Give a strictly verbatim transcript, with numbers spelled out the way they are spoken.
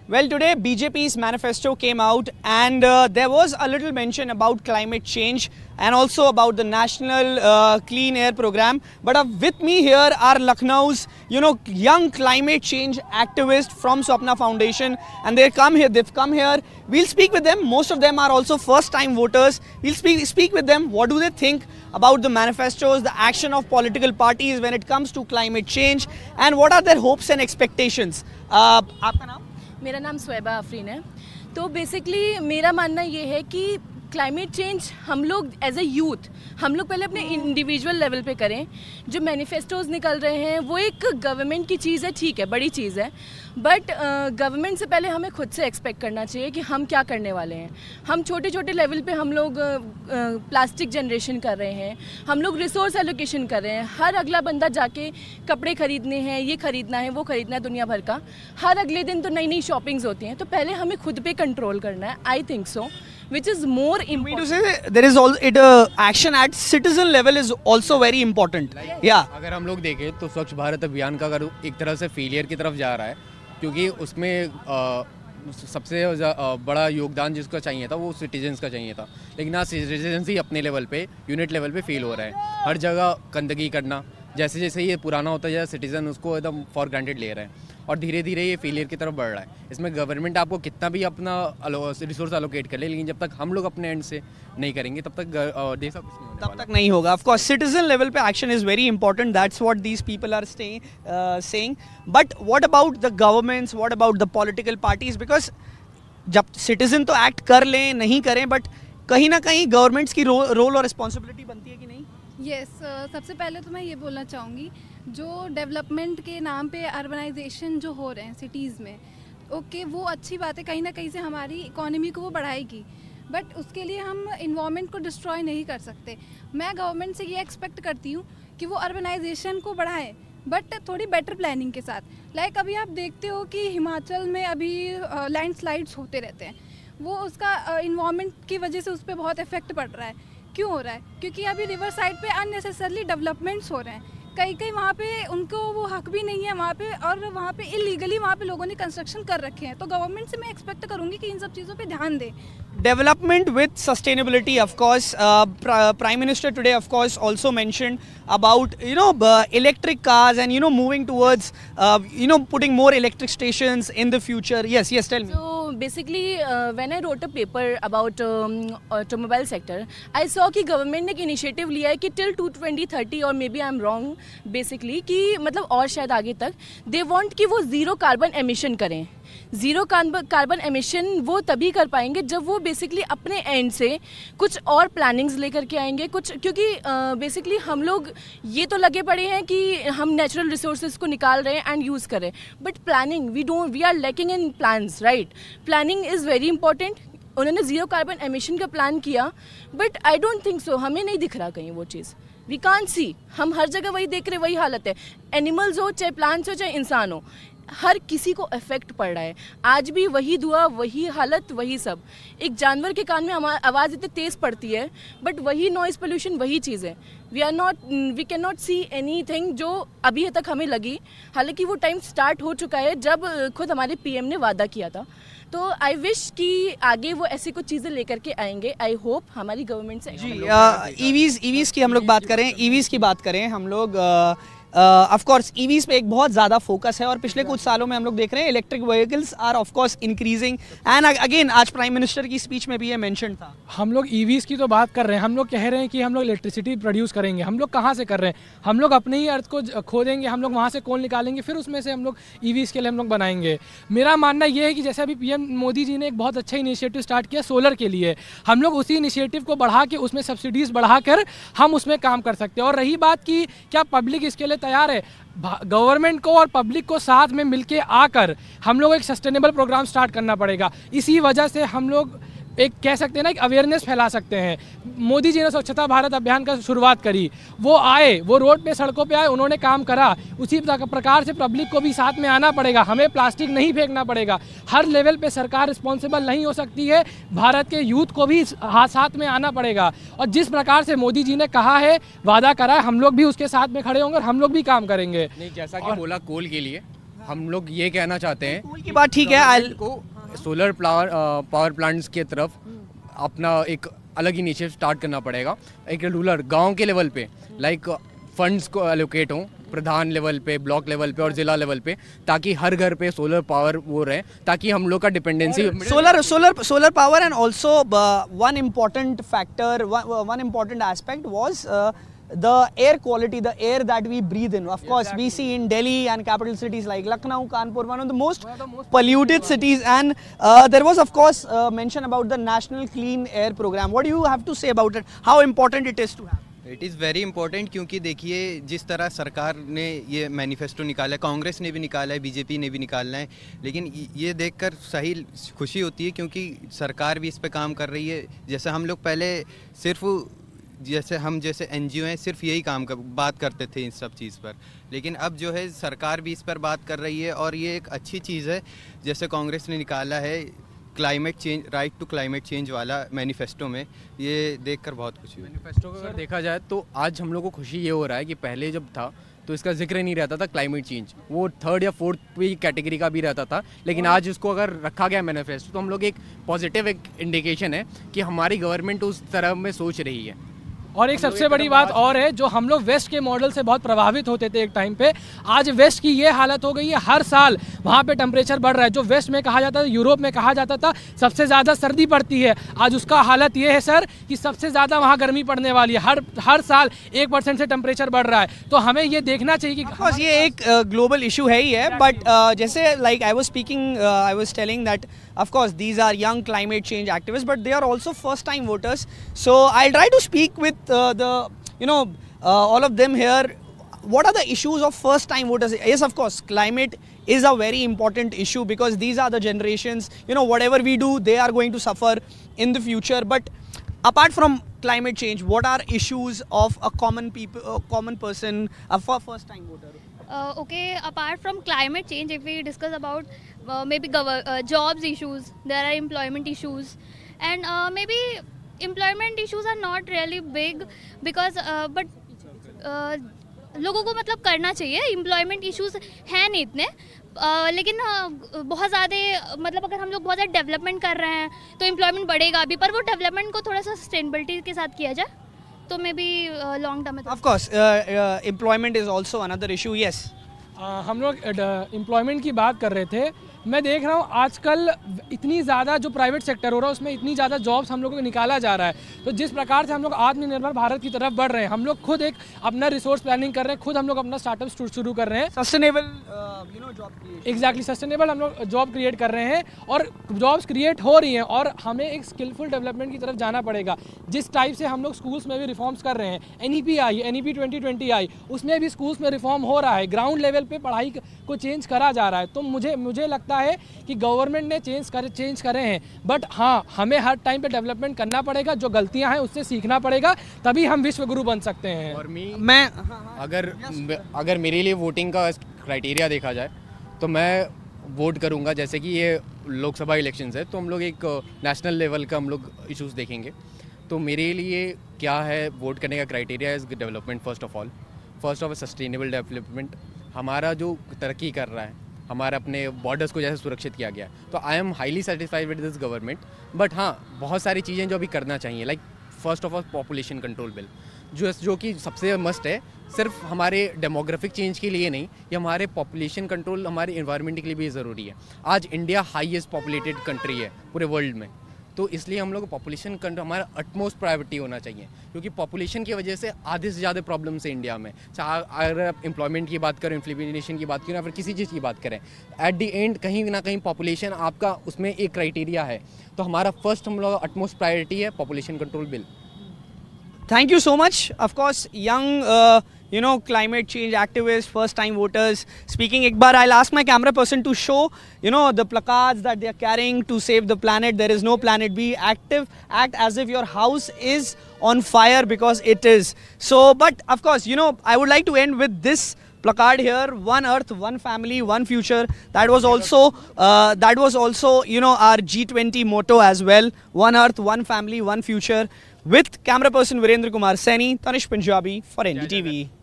Well, today B J P's manifesto came out, and uh, there was a little mention about climate change and also about the National uh, Clean Air Program. But uh, with me here are Lucknow's, you know, young climate change activists from Swapna Foundation, and they come here. They've come here. We'll speak with them. Most of them are also first-time voters. We'll speak speak with them. What do they think about the manifestos, the action of political parties when it comes to climate change, and what are their hopes and expectations? Uh, आपका नाम? मेरा नाम स्वेबा आफरीन है। तो basically मेरा मानना ये है कि क्लाइमेट चेंज हम लोग एज ए यूथ हम लोग पहले अपने इंडिविजुअल लेवल पे करें। जो मैनिफेस्टोज निकल रहे हैं वो एक गवर्नमेंट की चीज़ है, ठीक है, बड़ी चीज़ है, बट गवर्नमेंट uh, से पहले हमें खुद से एक्सपेक्ट करना चाहिए कि हम क्या करने वाले हैं। हम छोटे छोटे लेवल पे हम लोग प्लास्टिक uh, जनरेशन कर रहे हैं, हम लोग रिसोर्स एलोकेशन कर रहे हैं। हर अगला बंदा जाके कपड़े खरीदने हैं, ये खरीदना है, वो खरीदना है, दुनिया भर का हर अगले दिन तो नई नई शॉपिंग्स होती हैं। तो पहले हमें खुद पे कंट्रोल करना है, I think so, which is more important. To say there is all it uh, action at citizen level is also very important. Like, yeah. अगर हम लोग देखें तो स्वच्छ भारत अभियान का अगर एक तरह से फेलियर की तरफ जा रहा है, क्योंकि उसमें आ, सबसे बड़ा योगदान जिसका चाहिए था वो सिटीजन्स का चाहिए था, लेकिन आज सिटीजन्स ही अपने लेवल पे, यूनिट लेवल पे फेल हो रहा है। हर जगह गंदगी करना, जैसे जैसे ये पुराना होता जाए सिटीजन उसको एकदम फॉर ग्रांटेड ले रहे हैं और धीरे धीरे ये फेलियर की तरफ बढ़ रहा है। इसमें गवर्नमेंट आपको कितना भी अपना रिसोर्स अलोकेट कर ले, लेकिन जब तक हम लोग अपने एंड से नहीं करेंगे तब तक देश का कुछ नहीं होने वाला। तब तक नहीं होगा। ऑफ कोर्स सिटीजन लेवल पे action is very important, that's what these people are saying. But what about the governments, what about the political parties? Because जब सिटीजन तो एक्ट कर लें नहीं करें, बट कहीं ना कहीं गवर्नमेंट्स की रोल और रिस्पॉन्सिबिलिटी बनती है कि नहीं? यस yes, uh, सबसे पहले तो मैं ये बोलना चाहूँगी, जो डेवलपमेंट के नाम पे अर्बनाइजेशन जो हो रहे हैं सिटीज़ में, ओके okay, वो अच्छी बात है, कहीं ना कहीं से हमारी इकोनॉमी को वो बढ़ाएगी, बट उसके लिए हम इन्वायरमेंट को डिस्ट्रॉय नहीं कर सकते। मैं गवर्नमेंट से ये एक्सपेक्ट करती हूँ कि वो अर्बनाइजेशन को बढ़ाएं, बट थोड़ी बेटर प्लानिंग के साथ। लाइक like अभी आप देखते हो कि हिमाचल में अभी लैंडस्लाइड्स होते रहते हैं, वो उसका इन्वायरमेंट की वजह से उस पर बहुत इफेक्ट पड़ रहा है। क्यों हो रहा है? क्योंकि अभी रिवर साइड पे अननेसेसरली डेवलपमेंट्स हो रहे हैं, कई कई वहाँ पे उनको वो हक भी नहीं है वहाँ पे, और वहाँ पे इलीगली वहाँ पे लोगों ने कंस्ट्रक्शन कर रखे हैं। तो गवर्नमेंट से मैं एक्सपेक्ट करूँगी कि इन सब चीज़ों पे ध्यान दें। Development with sustainability, of course. Uh, Prime Minister today, of course, also mentioned about you know uh, electric cars and you know moving towards uh, you know putting more electric stations in the future. Yes, yes. Tell me. So basically, uh, when I wrote a paper about um, automobile sector, I saw कि government ने एक initiative लिया है कि till to twenty thirty, or maybe I'm wrong, basically कि मतलब और शायद आगे तक they want कि वो zero carbon emission करें। ज़ीरो कार्बन एमिशन वो तभी कर पाएंगे जब वो बेसिकली अपने एंड से कुछ और प्लानिंग्स लेकर के आएंगे कुछ, क्योंकि बेसिकली uh, हम लोग ये तो लगे पड़े हैं कि हम नेचुरल रिसोर्सेज को निकाल रहे हैं एंड यूज़ करें, but planning we don't we are lacking in plans, right? Planning is very important. उन्होंने ज़ीरो कार्बन एमिशन का प्लान किया, but I don't think so, हमें नहीं दिख रहा कहीं वो चीज़। वी कांट सी, हम हर जगह वही देख रहे, वही हालत है। एनिमल्स हो, चाहे प्लांट्स हो, चाहे इंसान हो, हर किसी को इफेक्ट पड़ रहा है। आज भी वही धुआं, वही हालत, वही सब। एक जानवर के कान में आवाज़ इतनी तेज़ पड़ती है, बट वही नॉइज़ पोल्यूशन, वही चीज़ है। We are not we can not see anything जो अभी तक हमें लगी। हालांकि वो टाइम स्टार्ट हो चुका है जब खुद हमारे पीएम ने वादा किया था। तो आई विश कि आगे वो ऐसी कुछ चीज़ें लेकर के आएंगे। आई होप हमारी गवर्नमेंट से। जी, ईवीज़ ईवीज़ की हम लोग बात करें, ईवीज़ की बात करें हम लोग, ऑफ कोर्स ईवीज़ पे एक बहुत ज़्यादा फोकस है, और पिछले कुछ सालों में हम लोग देख रहे हैं electric vehicles are of course increasing, and again आज प्राइम मिनिस्टर की स्पीच में भी ये मेंशन था। हम लोग ईवीज़ की तो बात कर रहे हैं, हम लोग कह रहे हैं कि हम लोग इलेक्ट्रिसिटी प्रोड्यूस करेंगे। हम लोग कहाँ से कर रहे हैं? हम लोग अपने ही अर्थ को खोदेंगे, हम लोग वहाँ से कोल निकालेंगे, फिर उसमें से हम लोग ईवीज़ के लिए हम लोग बनाएंगे। मेरा मानना ये है कि जैसे अभी पीएम मोदी जी ने एक बहुत अच्छा इनिशिएटिव स्टार्ट किया सोलर के लिए, हम लोग उसी इनिशिएटिव को बढ़ा के उसमें सब्सिडीज़ बढ़ाकर हम उसमें काम कर सकते हैं। और रही बात कि क्या पब्लिक इसके लिए तैयार है, गवर्नमेंट को और पब्लिक को साथ में मिलके आकर हम लोग एक सस्टेनेबल प्रोग्राम स्टार्ट करना पड़ेगा। इसी वजह से हम लोग एक कह सकते हैं ना, एक अवेयरनेस फैला सकते हैं। मोदी जी ने स्वच्छता भारत अभियान का शुरुआत करी, वो आए, वो रोड पे सड़कों पे आए, उन्होंने काम करा। उसी प्रकार से पब्लिक को भी साथ में आना पड़ेगा। हमें प्लास्टिक नहीं फेंकना पड़ेगा। हर लेवल पे सरकार रिस्पॉन्सिबल नहीं हो सकती है, भारत के यूथ को भी हाथ साथ में आना पड़ेगा। और जिस प्रकार से मोदी जी ने कहा है, वादा करा है, हम लोग भी उसके साथ में खड़े होंगे और हम लोग भी काम करेंगे। नहीं, जैसा कि बोला कोल के लिए, हम लोग ये कहना चाहते हैं कोल की बात ठीक है, आई को सोलर पावर पावर प्लांट्स के तरफ अपना एक अलग इनिशिएटिव स्टार्ट करना पड़ेगा, एक रूरल गांव के लेवल पे, लाइक फंड्स को एलोकेट हों प्रधान लेवल पे, ब्लॉक लेवल पे और जिला लेवल पे, ताकि हर घर पे सोलर पावर वो रहे, ताकि हम लोग का dependency solar solar solar power. And also uh, one important factor, one, one important aspect was uh, the air quality, the air that we breathe in. Of course, we see in Delhi and capital cities like Lucknow, Kanpur, one of the most polluted cities. And uh, there was of course uh, mention about the National Clean Air Program. What do you have to say about it? How important it is to have? It is very important, क्योंकि देखिए जिस तरह सरकार ने ये manifesto निकाला है, कांग्रेस ने भी निकाला है, बीजेपी ने भी निकालना है, लेकिन ये देखकर सही खुशी होती है क्योंकि सरकार भी इस पे काम कर रही है। जैसे हम लोग पहले सिर्फ जैसे हम जैसे एनजीओ हैं सिर्फ यही काम कर, बात करते थे इन सब चीज़ पर, लेकिन अब जो है सरकार भी इस पर बात कर रही है और ये एक अच्छी चीज़ है। जैसे कांग्रेस ने निकाला है climate change, right to climate change वाला मैनिफेस्टो में, ये देखकर बहुत खुशी हुई। मैनिफेस्टो को अगर देखा जाए तो आज हम लोग को खुशी ये हो रहा है कि पहले जब था तो इसका जिक्र नहीं रहता था क्लाइमेट चेंज, वो थर्ड या फोर्थ भी कैटेगरी का भी रहता था, लेकिन आज इसको अगर रखा गया मैनिफेस्टो तो हम लोग एक पॉजिटिव एक इंडिकेशन है कि हमारी गवर्नमेंट उस तरह में सोच रही है। और एक सबसे बड़ी बात और है, जो हम लोग वेस्ट के मॉडल से बहुत प्रभावित होते थे एक टाइम पे, आज वेस्ट की ये हालत हो गई है, हर साल वहाँ पे टेम्परेचर बढ़ रहा है। जो वेस्ट में कहा जाता था, यूरोप में कहा जाता था सबसे ज़्यादा सर्दी पड़ती है, आज उसका हालत ये है सर कि सबसे ज़्यादा वहाँ गर्मी पड़ने वाली है। हर हर साल एक परसेंट से टेम्परेचर बढ़ रहा है, तो हमें ये देखना चाहिए कि ये एक ग्लोबल इशू है ही है। बट जैसे like I was speaking, I was telling that of course these are young climate change activists, but they are also first time voters, so I'll try to speak with uh, the you know uh, all of them here. What are the issues of first time voters? Yes, of course climate is a very important issue because these are the generations, you know, whatever we do they are going to suffer in the future. But apart from climate change, what are issues of a common people, a common person, a first time voter? Uh, okay, apart from climate change, if we discuss about uh, maybe uh, jobs issues, there are employment issues, and uh, maybe employment issues are not really big because uh, but uh, लोगों को मतलब करना चाहिए, employment issues हैं नहीं इतने, uh, लेकिन uh, बहुत ज़्यादा मतलब अगर हम लोग बहुत ज़्यादा डेवलपमेंट कर रहे हैं तो एम्प्लॉयमेंट बढ़ेगा भी, पर वो डेवलपमेंट को थोड़ा सा सस्टेनेबिलिटी के साथ किया जाए तो मे बी लॉन्ग टर्म में। Of course employment is also another issue. Yes, हम लोग एम्प्लॉयमेंट की बात कर रहे थे, मैं देख रहा हूँ आजकल इतनी ज़्यादा जो प्राइवेट सेक्टर हो रहा है उसमें इतनी ज़्यादा जॉब्स हम लोगों को निकाला जा रहा है, तो जिस प्रकार से हम लोग आत्मनिर्भर भारत की तरफ बढ़ रहे हैं, हम लोग खुद एक अपना रिसोर्स प्लानिंग कर रहे हैं, खुद हम लोग अपना स्टार्टअप शुरू कर रहे हैं, sustainable you know job create, exactly sustainable हम लोग जॉब क्रिएट कर रहे हैं और जॉब्स क्रिएट हो रही हैं, और हमें एक स्किलफुल डेवलपमेंट की तरफ जाना पड़ेगा। जिस टाइप से हम लोग स्कूल्स में भी रिफॉर्म्स कर रहे हैं, N E P I N E P twenty twenty I, उसमें भी स्कूल्स में रिफॉर्म हो रहा है, ग्राउंड लेवल पे पढ़ाई को चेंज करा जा रहा है, तो मुझे मुझे लगता है कि गवर्नमेंट ने चेंज करे चेंज करे हैं, बट हाँ हमें हर टाइम पे डेवलपमेंट करना पड़ेगा, जो गलतियां हैं उससे सीखना पड़ेगा, तभी हम विश्व गुरु बन सकते हैं। और मैं अगर अगर मेरे लिए वोटिंग का क्राइटेरिया देखा जाए तो मैं वोट करूंगा, जैसे कि ये लोकसभा इलेक्शंस है तो हम लोग एक नेशनल लेवल का हम लोग इश्यूज देखेंगे, तो मेरे लिए क्या है वोट करने का criteria is development first of all, first of sustainable development. हमारा जो तरक्की कर रहा है, हमारे अपने बॉर्डर्स को जैसे सुरक्षित किया गया, तो I am highly satisfied with this government, but हाँ बहुत सारी चीज़ें जो अभी करना चाहिए, like first of all population control bill, जो जो कि सबसे मस्ट है, सिर्फ हमारे डेमोग्राफिक चेंज के लिए नहीं, ये हमारे पॉपुलेशन कंट्रोल हमारे इन्वायरमेंट के लिए भी ज़रूरी है। आज इंडिया हाईएस्ट पॉपुलेटेड कंट्री है पूरे वर्ल्ड में, तो इसलिए हम लोग पॉपुलेशन कंट्रोल हमारा अटमोस्ट प्रायोरिटी होना चाहिए, क्योंकि पॉपुलेशन की वजह से आधे से ज़्यादा प्रॉब्लम्स है इंडिया में। चाहे अगर आप एम्प्लॉयमेंट की बात करें, इन्फ्लेशन की बात करें या फिर किसी चीज़ की बात करें, एट द एंड कहीं ना कहीं पॉपुलेशन आपका उसमें एक क्राइटेरिया है, तो हमारा फर्स्ट हम लोग अटमोस्ट प्रायोरिटी है population control bill. Thank you so much. Of course, young, uh, you know, climate change activists, first-time voters speaking. एक बार I'll ask my camera person to show, you know, the placards that they are carrying to save the planet. There is no planet B. Active, act as if your house is on fire because it is. So, but of course, you know, I would like to end with this placard here: one earth, one family, one future. That was also uh, that was also you know our G twenty motto as well: one earth, one family, one future. With camera person Virendra Kumar Saini, Tanish Punjabi for N D T V.